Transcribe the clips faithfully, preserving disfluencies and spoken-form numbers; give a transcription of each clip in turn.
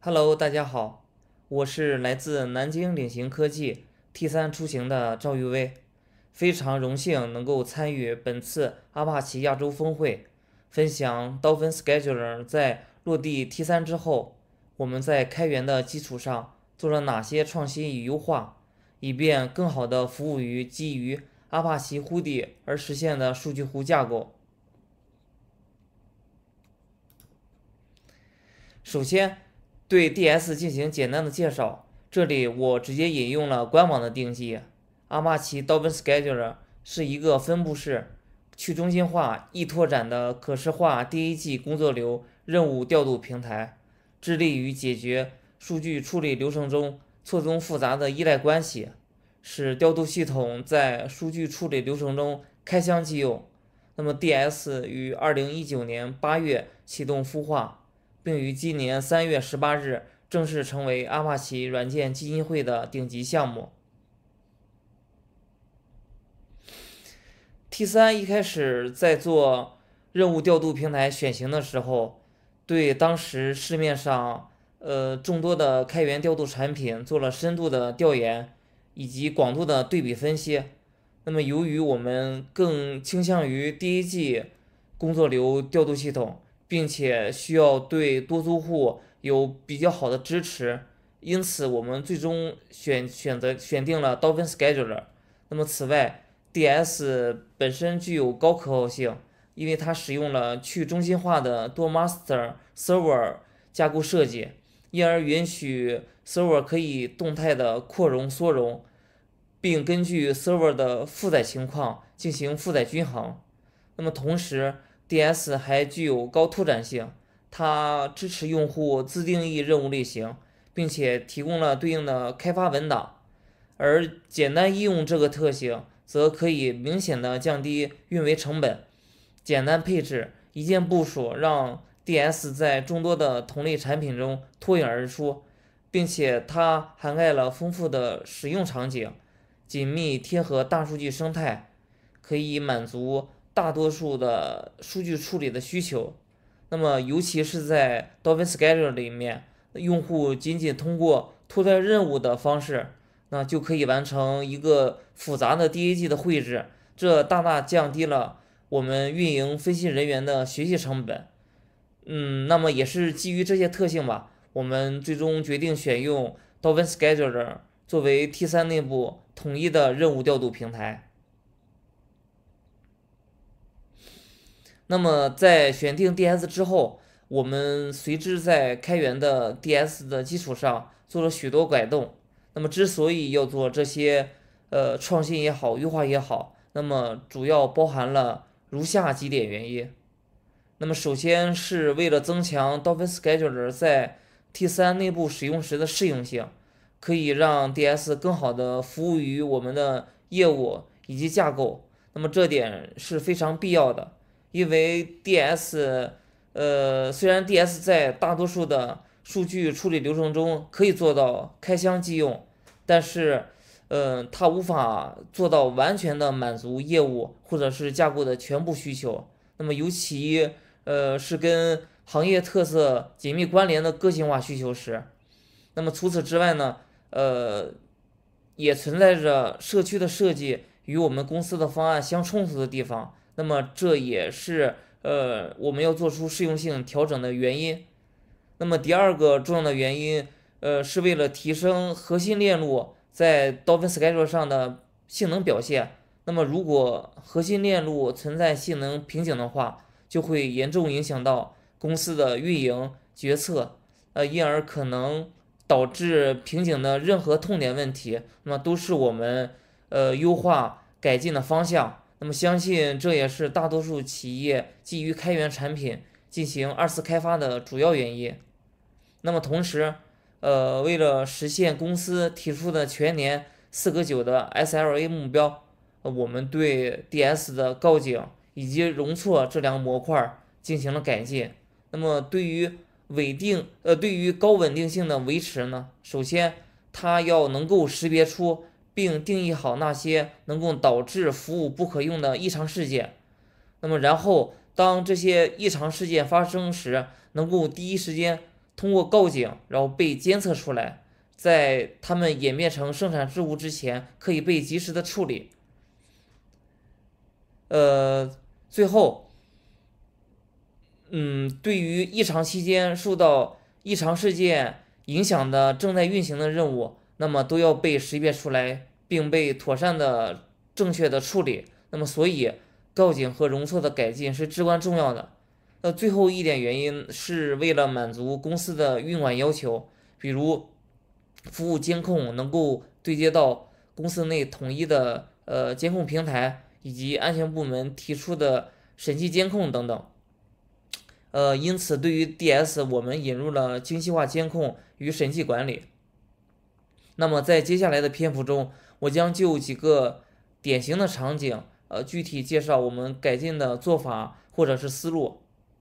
Hello，大家好，我是来自南京领行科技 T 三出行的赵玉威，非常荣幸能够参与本次阿帕奇亚洲峰会，分享 Dolphin Scheduler 在落地 T 三之后，我们在开源的基础上做了哪些创新与优化，以便更好地服务于基于阿帕奇 Hudi 而实现的数据湖架构。首先，对 D S 进行简单的介绍，这里我直接引用了官网的定义。阿帕奇 Dolphin Scheduler 是一个分布式、去中心化、易拓展的可视化 D A G 工作流任务调度平台，致力于解决数据处理流程中错综复杂的依赖关系，使调度系统在数据处理流程中开箱即用。那么 D S 于二零一九年八月启动孵化，并于今年三月十八日正式成为阿帕奇软件基金会的顶级项目。T 三一开始在做任务调度平台选型的时候，对当时市面上呃众多的开源调度产品做了深度的调研以及广度的对比分析。那么由于我们更倾向于 D A G 工作流调度系统，并且需要对多租户有比较好的支持，因此我们最终选选择选定了 Dolphin Scheduler。那么此外 ，D S 本身具有高可靠性，因为它使用了去中心化的多 master server 架构设计，因而允许 server 可以动态的扩容缩容，并根据 server 的负载情况进行负载均衡。那么同时 D S 还具有高拓展性，它支持用户自定义任务类型，并且提供了对应的开发文档。而简单应用这个特性，则可以明显的降低运维成本。简单配置，一键部署，让 D S 在众多的同类产品中脱颖而出，并且它涵盖了丰富的使用场景，紧密贴合大数据生态，可以满足大多数的数据处理的需求。那么，尤其是在 Dolphin Scheduler 里面，用户仅仅通过拖拽任务的方式，那就可以完成一个复杂的 D A G 的绘制，这大大降低了我们运营分析人员的学习成本。嗯，那么也是基于这些特性吧，我们最终决定选用 Dolphin Scheduler 作为 T 三内部统一的任务调度平台。那么在选定 D S 之后，我们随之在开源的 D S 的基础上做了许多改动。那么之所以要做这些呃创新也好，优化也好，那么主要包含了如下几点原因。那么首先是为了增强 Dolphin Scheduler 在 T 三内部使用时的适用性，可以让 D S 更好的服务于我们的业务以及架构。那么这点是非常必要的。因为 D S，呃，虽然 D S 在大多数的数据处理流程中可以做到开箱即用，但是，呃，它无法做到完全的满足业务或者是架构的全部需求。那么，尤其呃是跟行业特色紧密关联的个性化需求时，那么除此之外呢，呃，也存在着社区的设计与我们公司的方案相冲突的地方。那么这也是呃我们要做出适用性调整的原因。那么第二个重要的原因，呃，是为了提升核心链路在 Dolphin Scheduler 上的性能表现。那么如果核心链路存在性能瓶颈的话，就会严重影响到公司的运营决策，呃，因而可能导致瓶颈的任何痛点问题，那么都是我们呃优化改进的方向。那么相信这也是大多数企业基于开源产品进行二次开发的主要原因。那么同时，呃，为了实现公司提出的全年四个九的 S L A 目标，呃我们对 D S 的告警以及容错这两个模块进行了改进。那么对于稳定，呃，对于高稳定性的维持呢，首先它要能够识别出并定义好那些能够导致服务不可用的异常事件。那么然后当这些异常事件发生时，能够第一时间通过告警，然后被监测出来，在它们演变成生产事故之前，可以被及时的处理。呃，最后，嗯，对于异常期间受到异常事件影响的正在运行的任务，那么都要被识别出来，并被妥善的、正确的处理。那么，所以告警和容错的改进是至关重要的。那最后一点原因是为了满足公司的运管要求，比如服务监控能够对接到公司内统一的呃监控平台，以及安全部门提出的审计监控等等。呃，因此对于 D S 我们引入了精细化监控与审计管理。那么在接下来的篇幅中，我将就几个典型的场景，呃，具体介绍我们改进的做法或者是思路。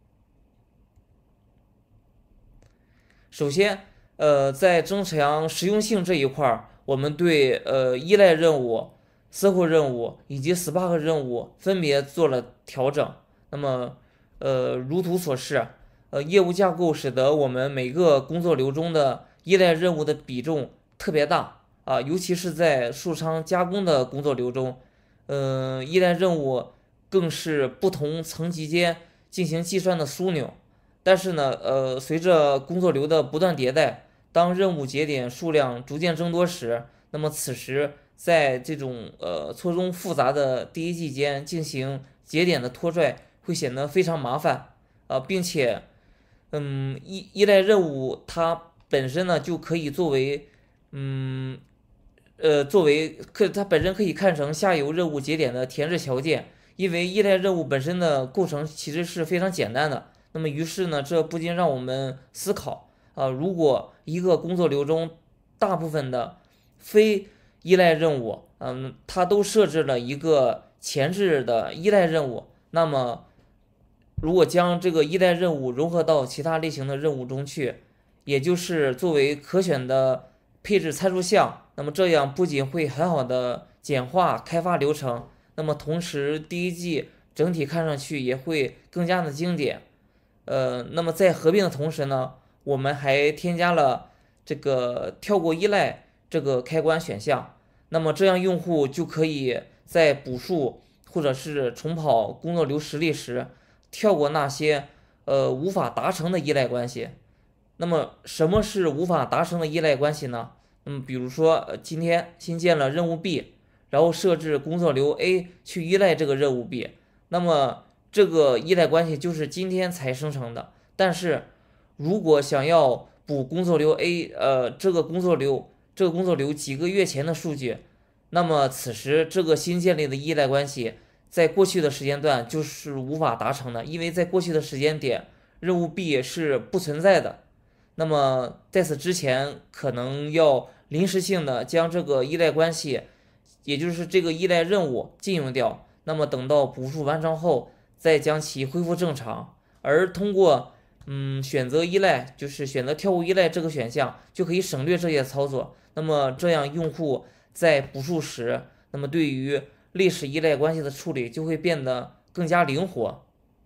首先，呃，在增强实用性这一块儿，我们对呃依赖任务、C O 任务以及 Spark 任务分别做了调整。那么，呃，如图所示，呃，业务架构使得我们每个工作流中的依赖任务的比重特别大啊，尤其是在数仓加工的工作流中，呃，依赖任务更是不同层级间进行计算的枢纽。但是呢，呃，随着工作流的不断迭代，当任务节点数量逐渐增多时，那么此时在这种呃错综复杂的第一季间进行节点的拖拽，会显得非常麻烦啊、呃，并且，嗯，依依赖任务它本身呢就可以作为，嗯，呃，作为可它本身可以看成下游任务节点的填置条件，因为依赖任务本身的构成其实是非常简单的。那么于是呢，这不禁让我们思考啊，如果一个工作流中大部分的非依赖任务，嗯，它都设置了一个前置的依赖任务，那么如果将这个依赖任务融合到其他类型的任务中去，也就是作为可选的配置参数项，那么这样不仅会很好的简化开发流程，那么同时第一季整体看上去也会更加的经典。呃，那么在合并的同时呢，我们还添加了这个跳过依赖这个开关选项，那么这样用户就可以在补述或者是重跑工作流实例时，跳过那些呃无法达成的依赖关系。那么什么是无法达成的依赖关系呢？那么比如说，呃，今天新建了任务 B，然后设置工作流 A 去依赖这个任务 B，那么这个依赖关系就是今天才生成的。但是如果想要补工作流 A，呃，这个工作流这个工作流几个月前的数据，那么此时这个新建立的依赖关系，在过去的时间段就是无法达成的，因为在过去的时间点，任务 B 是不存在的。那么在此之前，可能要临时性的将这个依赖关系，也就是这个依赖任务禁用掉。那么等到补述完成后，再将其恢复正常。而通过嗯选择依赖，就是选择跳过依赖这个选项，就可以省略这些操作。那么这样用户在补述时，那么对于历史依赖关系的处理就会变得更加灵活。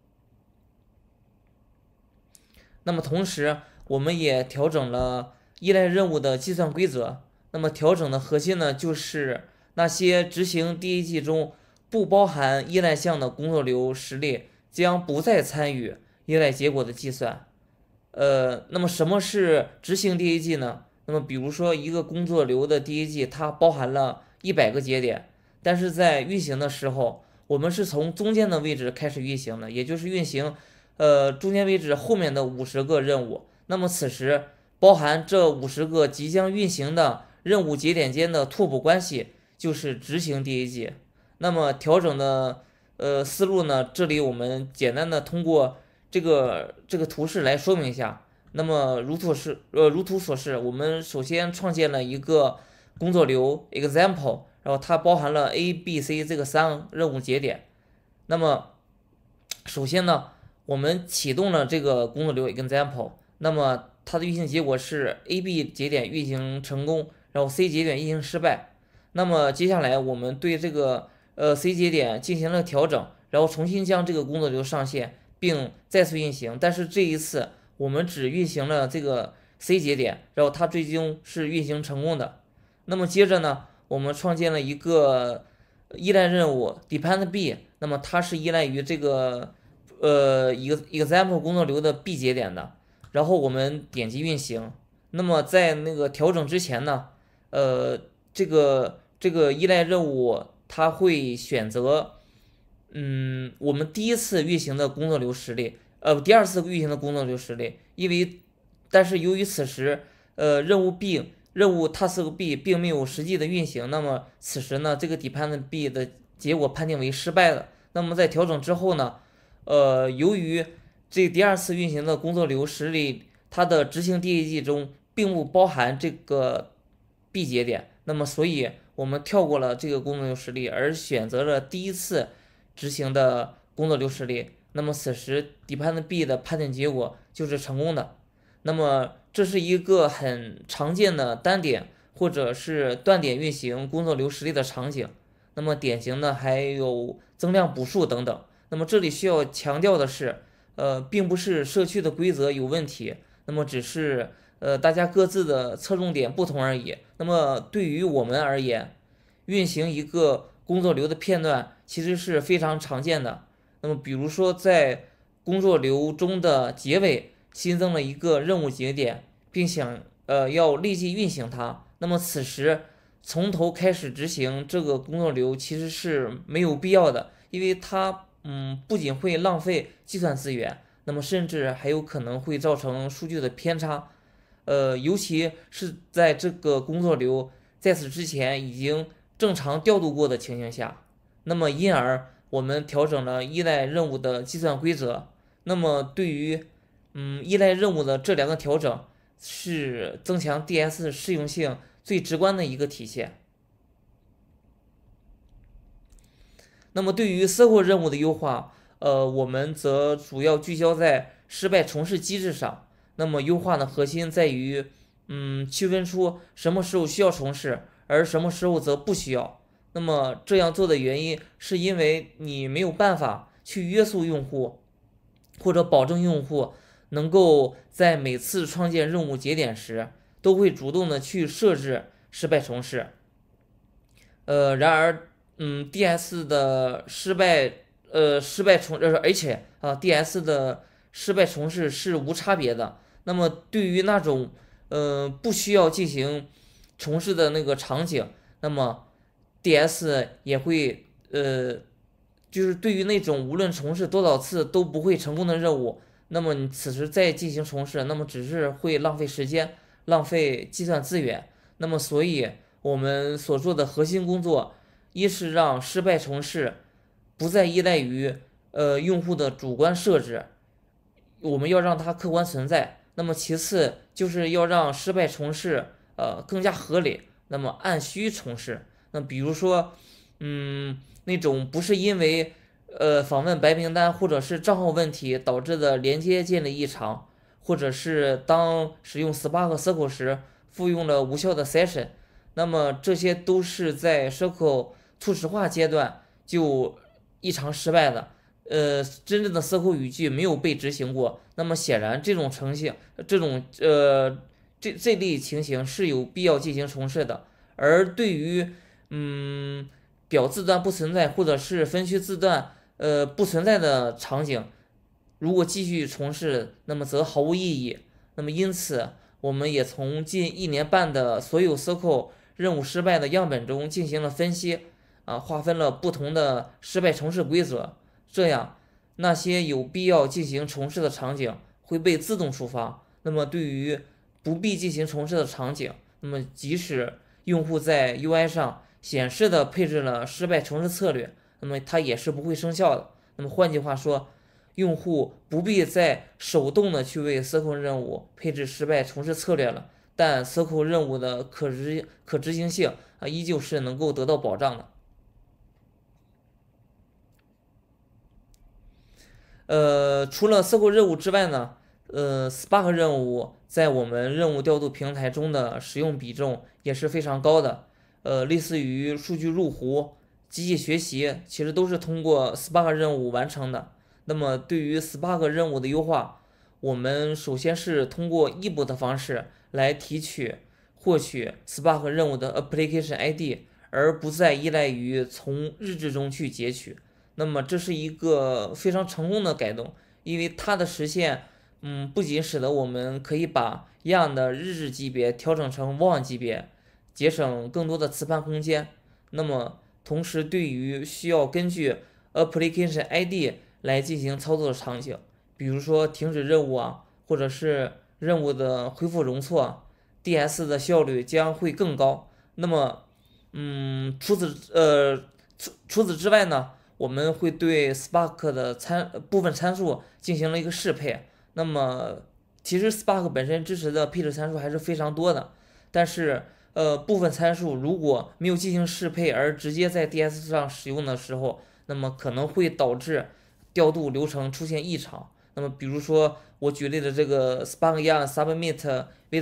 那么同时，我们也调整了依赖任务的计算规则。那么调整的核心呢，就是那些执行第一季中不包含依赖项的工作流实例将不再参与依赖结果的计算。呃，那么什么是执行第一季呢？那么比如说一个工作流的第一季，它包含了一百个节点，但是在运行的时候，我们是从中间的位置开始运行的，也就是运行呃中间位置后面的五十个任务。那么此时包含这五十个即将运行的任务节点间的拓扑关系，就是执行第一季。那么调整的呃思路呢，这里我们简单的通过这个这个图示来说明一下。那么如图是呃如图所示，我们首先创建了一个工作流 example， 然后它包含了 A、B、C 这个三个任务节点。那么首先呢，我们启动了这个工作流 example， 那么它的运行结果是 A、B 节点运行成功，然后 C 节点运行失败。那么接下来我们对这个呃 C 节点进行了调整，然后重新将这个工作流上线，并再次运行。但是这一次我们只运行了这个 C 节点，然后它最终是运行成功的。那么接着呢，我们创建了一个依赖任务 depend B， 那么它是依赖于这个呃一个 example 工作流的 B 节点的。然后我们点击运行。那么在那个调整之前呢，呃，这个这个依赖任务它会选择，嗯，我们第一次运行的工作流实例，呃，第二次运行的工作流实例，因为但是由于此时，呃，任务 B 任务 task B 并没有实际的运行，那么此时呢，这个 depend B 的结果判定为失败了。那么在调整之后呢，呃，由于这第二次运行的工作流实例，它的执行 D A G 中并不包含这个 B 节点，那么所以我们跳过了这个工作流实例，而选择了第一次执行的工作流实例。那么此时 depend B 的判定结果就是成功的。那么这是一个很常见的单点或者是断点运行工作流实例的场景。那么典型的还有增量补数等等。那么这里需要强调的是，呃，并不是社区的规则有问题，那么只是呃大家各自的侧重点不同而已。那么对于我们而言，运行一个工作流的片段其实是非常常见的。那么比如说在工作流中的结尾新增了一个任务节点，并想呃要立即运行它，那么此时从头开始执行这个工作流其实是没有必要的，因为它嗯不仅会浪费计算资源，那么甚至还有可能会造成数据的偏差。呃，尤其是在这个工作流在此之前已经正常调度过的情形下，那么因而我们调整了依赖任务的计算规则。那么对于嗯依赖任务的这两个调整，是增强 D S 适用性最直观的一个体现。那么对于 circle 任务的优化，呃，我们则主要聚焦在失败重试机制上。那么优化的核心在于，嗯，区分出什么时候需要重试，而什么时候则不需要。那么这样做的原因，是因为你没有办法去约束用户，或者保证用户能够在每次创建任务节点时，都会主动的去设置失败重试。呃，然而，嗯，D S 的失败，呃，失败重，呃，而且啊，D S 的失败重试是无差别的。那么对于那种，呃，不需要进行重试的那个场景，那么 D S 也会，呃，就是对于那种无论重试多少次都不会成功的任务，那么你此时再进行重试，那么只是会浪费时间，浪费计算资源。那么所以我们所做的核心工作，一是让失败重试不再依赖于呃用户的主观设置，我们要让它客观存在。那么其次就是要让失败重试呃更加合理，那么按需重试。那比如说，嗯，那种不是因为呃访问白名单或者是账号问题导致的连接建立异常，或者是当使用 Spark Circle 时复用了无效的 session，那么这些都是在 Circle 初始化阶段就异常失败的。呃，真正的 Circle 语句没有被执行过，那么显然这种呈现，这种呃这这类情形是有必要进行重试的。而对于嗯表字段不存在或者是分区字段呃不存在的场景，如果继续重试，那么则毫无意义。那么因此，我们也从近一年半的所有 Circle 任务失败的样本中进行了分析，啊，划分了不同的失败重试规则，这样那些有必要进行重试的场景会被自动触发。那么对于不必进行重试的场景，那么即使用户在 U I 上显示的配置了失败重试策略，那么它也是不会生效的。那么换句话说，用户不必再手动的去为 Circle 任务配置失败重试策略了，但 Circle 任务的可执可执行性啊依旧是能够得到保障的。呃，除了 Circle 任务之外呢，呃，Spark 任务在我们任务调度平台中的使用比重也是非常高的。呃，类似于数据入壶、机器学习，其实都是通过 Spark 任务完成的。那么对于 Spark 任务的优化， 我们首先是通过异步的方式来提取、获取 Spark 任务的 application I D，而不再依赖于从日志中去截取。那么这是一个非常成功的改动，因为它的实现，嗯，不仅使得我们可以把一样的日志级别调整成 one 级别，节省更多的磁盘空间。那么同时，对于需要根据 application I D 来进行操作的场景，比如说停止任务啊，或者是任务的恢复容错，D S 的效率将会更高。那么，嗯，除此呃除除此之外呢，我们会对 Spark 的参部分参数进行了一个适配。那么，其实 Spark 本身支持的配置参数还是非常多的，但是呃部分参数如果没有进行适配而直接在 D S 上使用的时候，那么可能会导致调度流程出现异常。那么比如说我举例的这个 Spark Yarn Submit with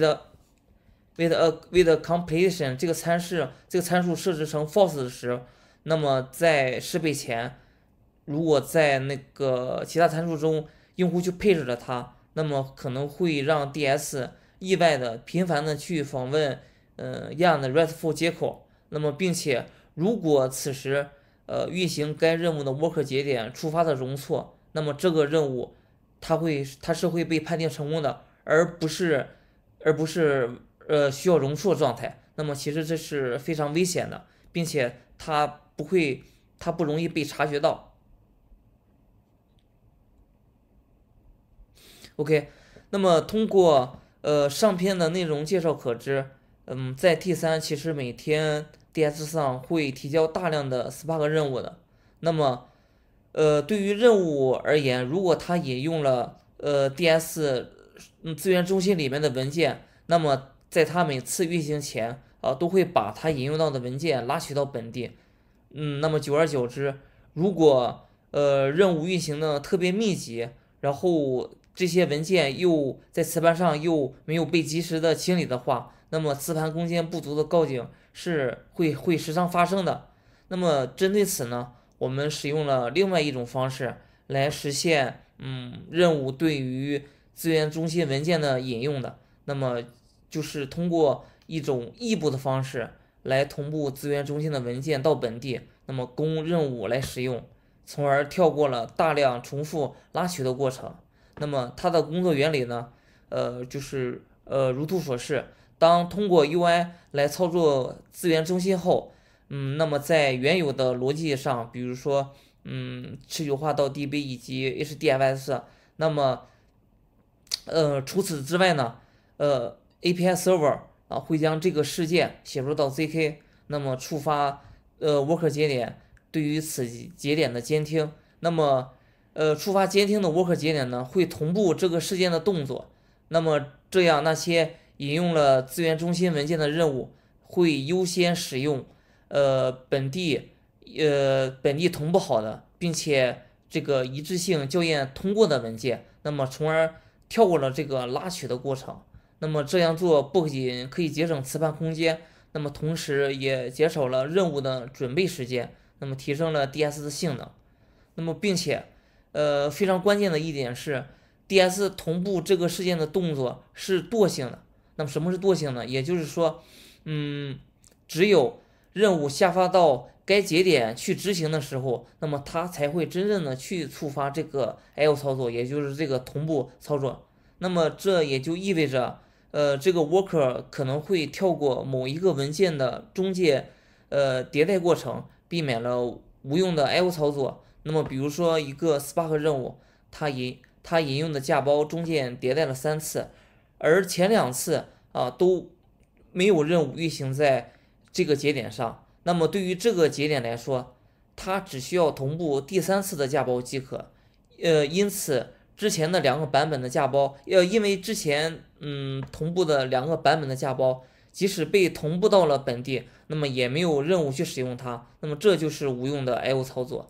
with a with a completion 这个参数这个参数设置成 false 时，那么在适配前，如果在那个其他参数中用户去配置了它，那么可能会让 D S 意外的频繁的去访问呃 Yarn 的 RESTful 接口。那么并且如果此时呃运行该任务的 worker 节点触发的容错，那么这个任务它会它是会被判定成功的，而不是而不是呃需要容错状态。那么其实这是非常危险的，并且它不会它不容易被察觉到。OK，那么通过呃上篇的内容介绍可知，嗯，在 T 三其实每天 D S 上会提交大量的 Spark 任务的。那么呃对于任务而言，如果它引用了呃 D S 嗯资源中心里面的文件，那么在它每次运行前啊、呃都会把它引用到的文件拉取到本地。嗯，那么久而久之，如果呃任务运行的特别密集，然后这些文件又在磁盘上又没有被及时的清理的话，那么磁盘空间不足的告警是会会时常发生的。那么针对此呢，我们使用了另外一种方式来实现嗯任务对于资源中心文件的引用的。那么就是通过一种异步的方式来同步资源中心的文件到本地，那么供任务来使用，从而跳过了大量重复拉取的过程。那么它的工作原理呢，呃，就是呃如图所示，当通过 U I 来操作资源中心后，嗯，那么在原有的逻辑上，比如说嗯持久化到 D B 以及 H D F S，那么呃除此之外呢，呃 A P I Server 啊会将这个事件写入到 Z K，那么触发呃 Worker 节点对于此节点的监听。那么呃触发监听的 Worker 节点呢会同步这个事件的动作。那么这样那些引用了资源中心文件的任务会优先使用呃本地呃本地同步好的，并且这个一致性校验通过的文件，那么从而跳过了这个拉取的过程。那么这样做不仅可以节省磁盘空间，那么同时也减少了任务的准备时间，那么提升了 D S 的性能。那么并且，呃，非常关键的一点是，D S 同步这个事件的动作是惰性的。那么什么是惰性呢？也就是说，嗯，只有任务下发到该节点去执行的时候，那么它才会真正的去触发这个 I O 操作，也就是这个同步操作。那么这也就意味着，呃，这个 worker 可能会跳过某一个文件的中介，呃，迭代过程，避免了无用的 I O 操作。那么比如说一个 Spark 任务，它引它引用的架包中间迭代了三次，而前两次啊都没有任务运行在这个节点上。那么对于这个节点来说，它只需要同步第三次的架包即可。呃，因此之前的两个版本的架包，呃，因为之前嗯同步的两个版本的架包，即使被同步到了本地，那么也没有任务去使用它。那么这就是无用的 I O 操作。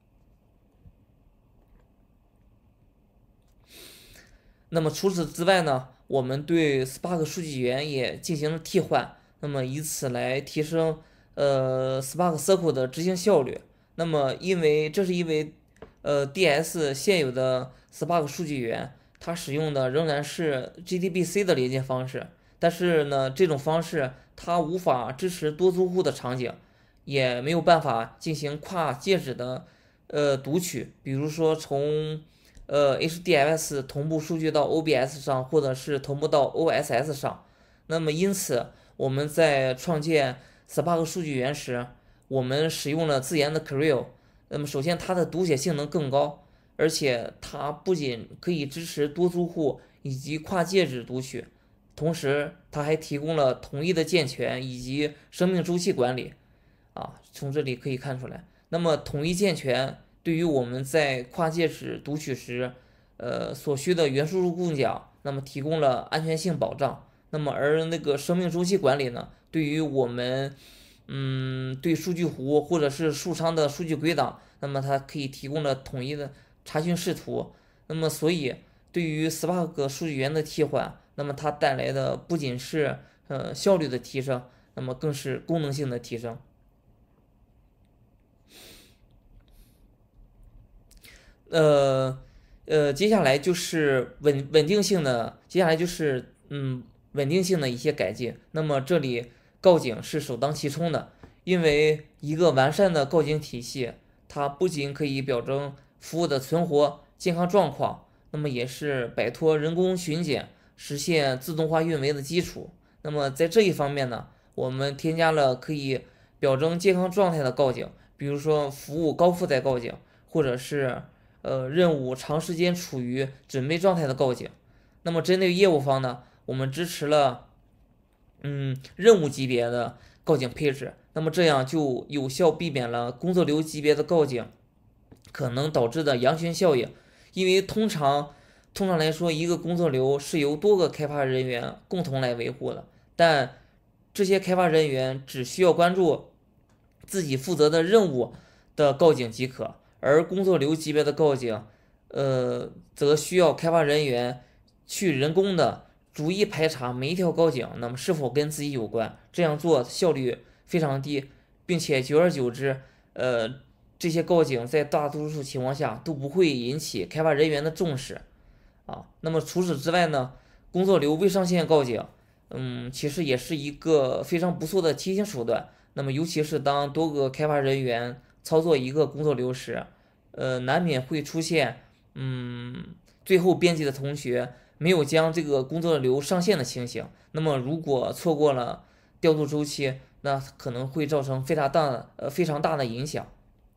那么除此之外呢，我们对 Spark 数据源也进行了替换，那么以此来提升呃 Spark Circle 的执行效率。那么因为这是因为呃 D S 现有的 Spark 数据源它使用的仍然是 G D B C 的连接方式，但是呢，这种方式它无法支持多租户的场景，也没有办法进行跨介质的呃读取，比如说从呃 H D F S 同步数据到 O B S 上，或者是同步到 O S S 上。那么因此我们在创建 Spark 数据源时，我们使用了自研的 Creo。那么首先它的读写性能更高，而且它不仅可以支持多租户以及跨介质读取，同时它还提供了统一的健全以及生命周期管理。啊，从这里可以看出来，那么统一健全对于我们在跨介质读取时，呃所需的元输入共享，那么提供了安全性保障。那么而那个生命周期管理呢，对于我们嗯对数据湖或者是数仓的数据归档，那么它可以提供了统一的查询视图。那么所以对于 Spark 数据源的替换，那么它带来的不仅是呃效率的提升，那么更是功能性的提升。呃呃，接下来就是稳稳定性的，接下来就是嗯稳定性的一些改进。那么这里告警是首当其冲的，因为一个完善的告警体系，它不仅可以保证服务的存活、健康状况，那么也是摆脱人工巡检、实现自动化运维的基础。那么在这一方面呢，我们添加了可以表征健康状态的告警，比如说服务高负载告警，或者是呃任务长时间处于准备状态的告警。那么针对业务方呢，我们支持了嗯任务级别的告警配置，那么这样就有效避免了工作流级别的告警可能导致的羊群效应。因为通常通常来说，一个工作流是由多个开发人员共同来维护的，但这些开发人员只需要关注自己负责的任务的告警即可，而工作流级别的告警，呃，则需要开发人员去人工的逐一排查每一条告警，那么是否跟自己有关，这样做效率非常低，并且久而久之，呃，这些告警在大多数情况下都不会引起开发人员的重视啊。那么除此之外呢，工作流未上线告警，嗯，其实也是一个非常不错的提醒手段。那么尤其是当多个开发人员操作一个工作流时，呃，难免会出现，嗯，最后编辑的同学没有将这个工作流上线的情形。那么如果错过了调度周期，那可能会造成非常大的呃非常大的影响。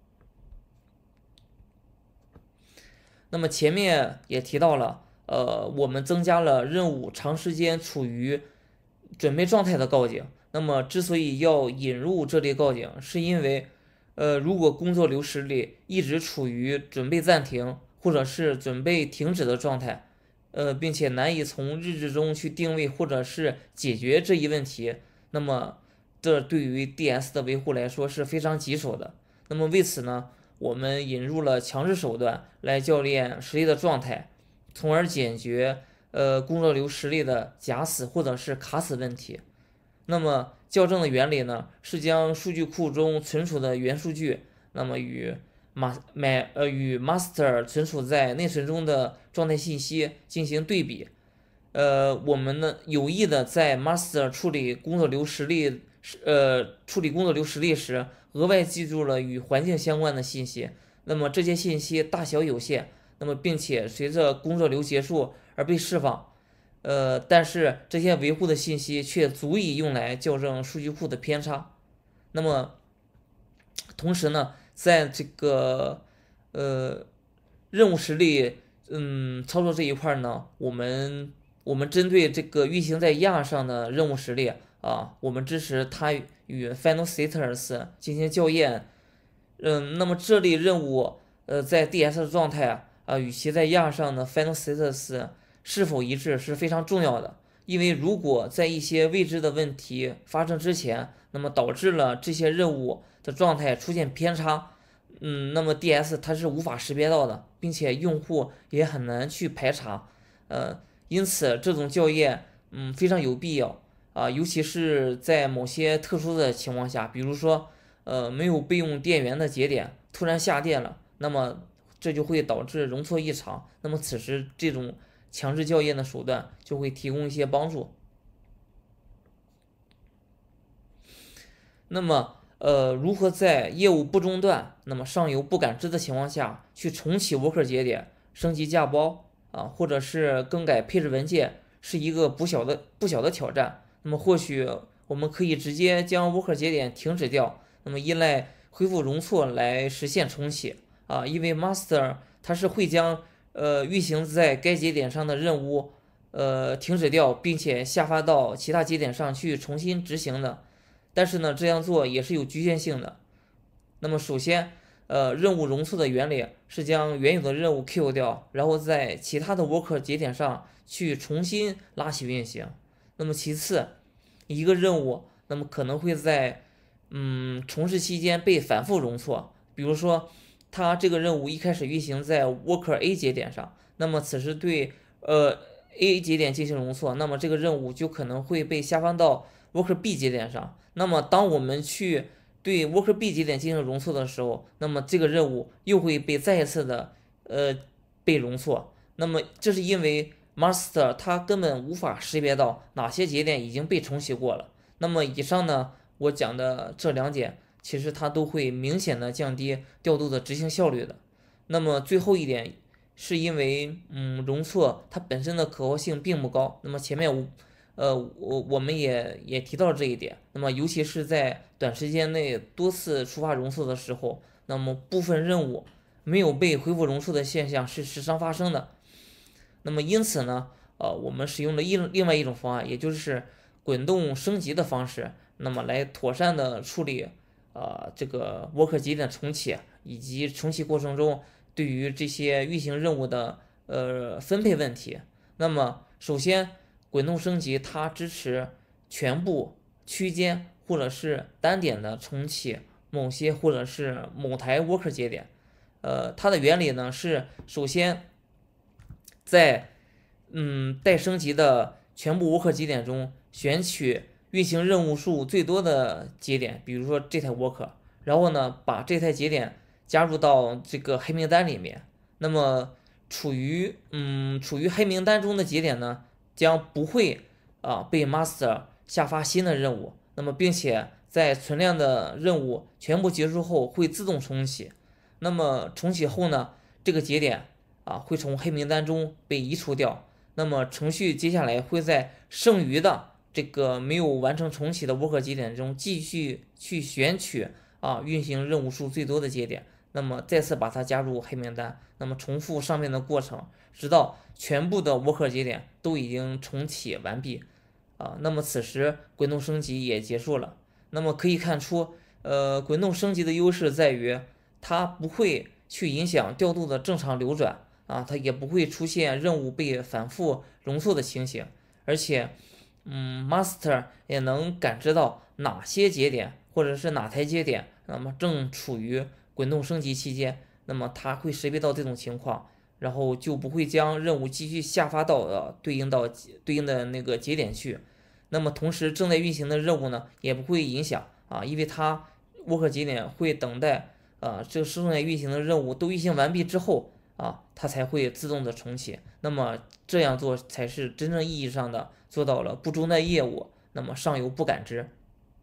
那么前面也提到了，呃，我们增加了任务长时间处于准备状态的告警。那么之所以要引入这类告警，是因为，呃，如果工作流时里一直处于准备暂停或者是准备停止的状态，呃，并且难以从日志中去定位或者是解决这一问题，那么这对于 D S 的维护来说是非常棘手的。那么为此呢，我们引入了强制手段来校炼实例的状态，从而解决呃工作流实例的假死或者是卡死问题。那么校正的原理呢，是将数据库中存储的原数据，那么与 ma 买呃与 master 存储在内存中的状态信息进行对比。呃，我们呢有意的在 master 处理工作流实例呃处理工作流实例时，额外记住了与环境相关的信息。那么这些信息大小有限，那么并且随着工作流结束而被释放。呃，但是这些维护的信息却足以用来校正数据库的偏差。那么，同时呢，在这个呃任务实例嗯操作这一块呢，我们我们针对这个运行在亚上的任务实例啊，我们支持它与 Final Status 进行校验。嗯，那么这类任务呃在 D S 的状态啊，与其在亚上的 Final Status是否一致是非常重要的。因为如果在一些未知的问题发生之前，那么导致了这些任务的状态出现偏差，嗯，那么 D S 它是无法识别到的，并且用户也很难去排查。呃，因此这种校验，嗯，非常有必要啊，尤其是在某些特殊的情况下，比如说，呃，没有备用电源的节点突然下电了，那么这就会导致容错异常。那么此时这种强制校验的手段就会提供一些帮助。那么，呃，如何在业务不中断，那么上游不感知的情况下去重启 worker 节点、升级架包啊，或者是更改配置文件，是一个不小的不小的挑战。那么或许我们可以直接将 worker 节点停止掉，那么依赖恢复容错来实现重启啊，因为 master 它是会将呃运行在该节点上的任务呃停止掉，并且下发到其他节点上去重新执行的。但是呢，这样做也是有局限性的。那么首先，呃，任务容错的原理是将原有的任务 kill 掉，然后在其他的 worker 节点上去重新拉起运行。那么其次，一个任务那么可能会在嗯重试期间被反复容错，比如说它这个任务一开始运行在 worker A 节点上，那么此时对呃 A 节点进行容错，那么这个任务就可能会被下放到 worker B 节点上。那么当我们去对 worker B 节点进行容错的时候，那么这个任务又会被再一次的呃被容错。那么这是因为 master 它根本无法识别到哪些节点已经被重启过了。那么以上呢，我讲的这两点，其实它都会明显的降低调度的执行效率的。那么最后一点，是因为嗯容错它本身的可靠性并不高。那么前面呃我我们也也提到了这一点。那么尤其是在短时间内多次触发容错的时候，那么部分任务没有被恢复容错的现象是时常发生的。那么因此呢，呃我们使用了一另外一种方案，也就是滚动升级的方式，那么来妥善的处理呃这个 worker 节点重启以及重启过程中对于这些运行任务的呃分配问题。那么首先，滚动升级它支持全部、区间或者是单点的重启某些或者是某台 worker 节点。呃，它的原理呢是首先在嗯待升级的全部 worker 节点中选取运行任务数最多的节点，比如说这台 worker，然后呢把这台节点加入到这个黑名单里面。那么处于嗯处于黑名单中的节点呢，将不会啊被 master 下发新的任务。那么并且在存量的任务全部结束后会自动重启。那么重启后呢，这个节点啊会从黑名单中被移除掉。那么程序接下来会在剩余的这个没有完成重启的 worker 节点中继续去选取啊运行任务数最多的节点，那么再次把它加入黑名单，那么重复上面的过程，直到全部的 worker 节点都已经重启完毕啊。那么此时滚动升级也结束了。那么可以看出，呃，滚动升级的优势在于它不会去影响调度的正常流转啊，它也不会出现任务被反复容错的情形，而且嗯，master 也能感知到哪些节点或者是哪台节点，那么正处于滚动升级期间，那么它会识别到这种情况，然后就不会将任务继续下发到呃对应到对应的那个节点去。那么同时正在运行的任务呢，也不会影响啊，因为它 worker 节点会等待啊这个正在运行的任务都运行完毕之后啊，它才会自动的重启。那么这样做才是真正意义上的做到了不中断业务，那么上游不感知。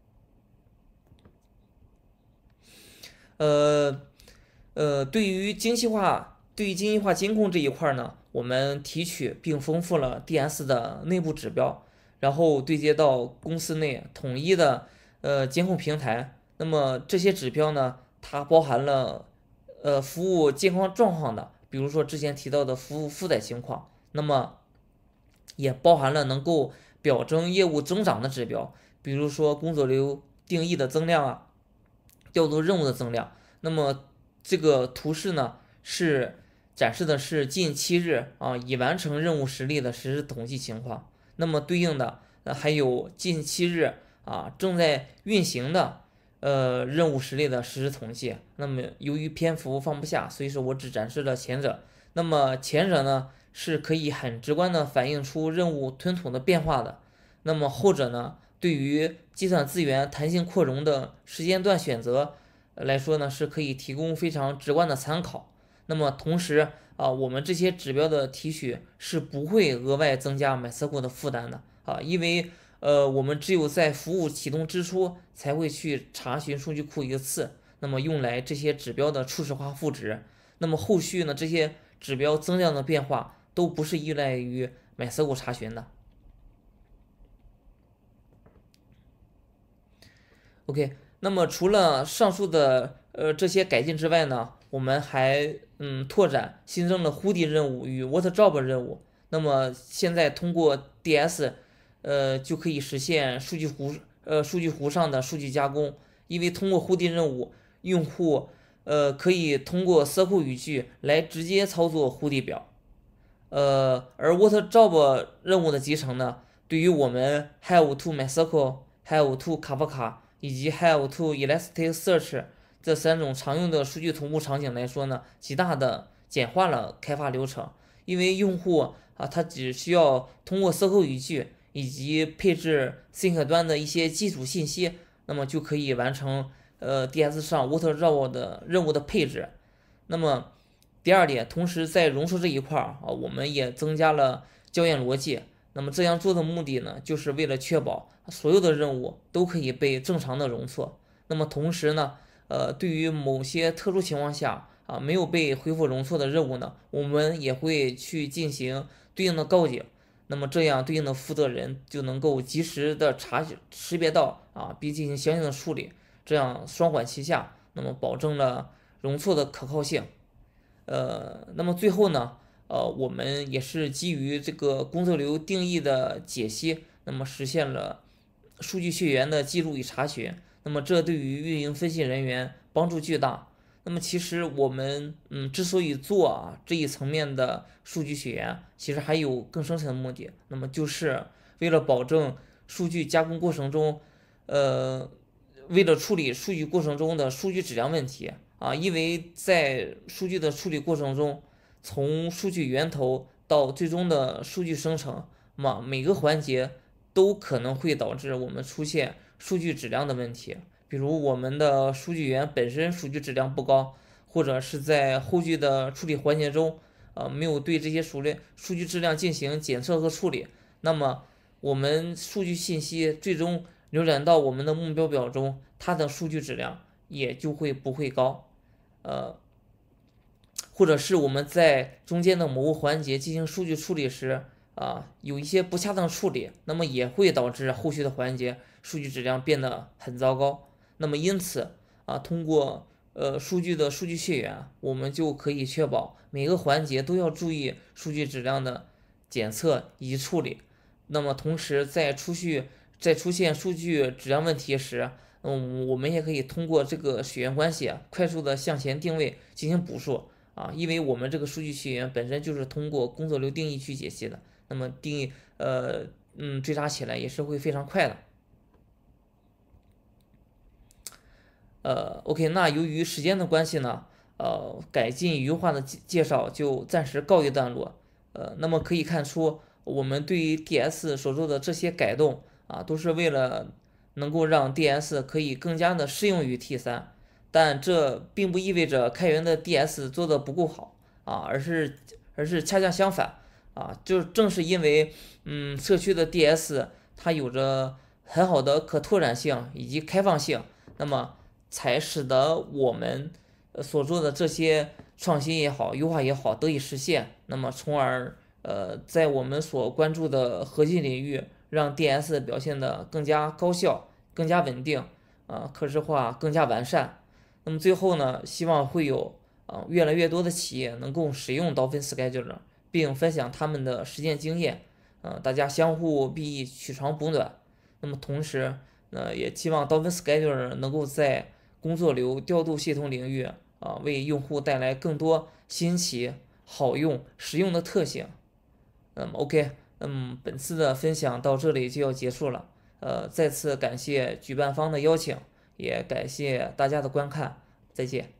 呃呃，对于精细化，对于精细化监控这一块呢，我们提取并丰富了 D S 的内部指标，然后对接到公司内统一的呃监控平台。那么这些指标呢，它包含了呃服务健康状况的，比如说之前提到的服务负载情况，那么也包含了能够表征业务增长的指标，比如说工作流定义的增量啊，调度任务的增量。那么这个图示呢是展示的是近七日啊已完成任务实例的实时统计情况。那么对应的呃还有近七日啊正在运行的呃任务实例的实时统计。那么由于篇幅放不下，所以说我只展示了前者。那么前者呢是可以很直观的反映出任务吞吐的变化的。那么后者呢，对于计算资源弹性扩容的时间段选择来说呢，是可以提供非常直观的参考。那么同时啊，我们这些指标的提取是不会额外增加 MySQL 的负担的啊，因为呃，我们只有在服务启动之初才会去查询数据库一次，那么用来这些指标的初始化赋值。那么后续呢，这些指标增量的变化都不是依赖于 MySQL 查询的。OK，那么除了上述的呃这些改进之外呢，我们还嗯拓展新增了 Hudi 任务与 WhatJob 任务。那么现在通过 D S， 呃就可以实现数据湖呃数据湖上的数据加工，因为通过 Hudi 任务，用户呃可以通过 S Q L 语句来直接操作 Hudi 表。呃，而 WhatJob 任务的集成呢，对于我们 have to MySQL、have to Kafka 以及 have to Elasticsearch 这三种常用的数据同步场景来说呢，极大的简化了开发流程。因为用户啊，他只需要通过 S Q L 语句以及配置 Sync 端的一些基础信息，那么就可以完成呃 D S 上 WhatJob 的任务的配置。那么第二点，同时在容错这一块儿啊，我们也增加了校验逻辑。那么这样做的目的呢，就是为了确保所有的任务都可以被正常的容错。那么同时呢，呃，对于某些特殊情况下啊没有被恢复容错的任务呢，我们也会去进行对应的告警。那么这样对应的负责人就能够及时的查识别到啊，并进行相应的处理，这样双管齐下，那么保证了容错的可靠性。呃，那么最后呢，呃，我们也是基于这个工作流定义的解析，那么实现了数据血缘的记录与查询。那么这对于运营分析人员帮助巨大。那么其实我们嗯之所以做啊这一层面的数据血缘，其实还有更深层的目的，那么就是为了保证数据加工过程中，呃，为了处理数据过程中的数据质量问题。啊，因为在数据的处理过程中，从数据源头到最终的数据生成嘛，每个环节都可能会导致我们出现数据质量的问题。比如我们的数据源本身数据质量不高，或者是在后续的处理环节中，呃，没有对这些数量数据质量进行检测和处理，那么我们数据信息最终流转到我们的目标表中，它的数据质量也就会不会高。呃，或者是我们在中间的某个环节进行数据处理时，啊，有一些不恰当处理，那么也会导致后续的环节数据质量变得很糟糕。那么因此啊，通过呃数据的数据血缘，我们就可以确保每个环节都要注意数据质量的检测以及处理。那么同时在出去在出现数据质量问题时，嗯，我们也可以通过这个血缘关系啊，快速的向前定位进行补数啊，因为我们这个数据血缘本身就是通过工作流定义去解析的，那么定义呃嗯追查起来也是会非常快的。呃，OK，那由于时间的关系呢，呃，改进优化的介绍就暂时告一段落。呃，那么可以看出，我们对于 D S 所做的这些改动啊，都是为了能够让 D S 可以更加的适用于 T 三，但这并不意味着开源的 D S 做的不够好啊，而是而是恰恰相反啊，就正是因为嗯社区的 D S 它有着很好的可拓展性以及开放性，那么才使得我们所做的这些创新也好、优化也好得以实现，那么从而呃在我们所关注的核心领域，让 D S 表现得更加高效、更加稳定，啊、可视化更加完善。那么最后呢，希望会有啊、越来越多的企业能够使用 Dolphin Scheduler，并分享他们的实践经验，呃，大家相互裨益、取长补短。那么同时，呃，也期望 Dolphin Scheduler 能够在工作流调度系统领域啊，为用户带来更多新奇、好用、实用的特性。那么 OK，嗯，本次的分享到这里就要结束了。呃，再次感谢举办方的邀请，也感谢大家的观看，再见。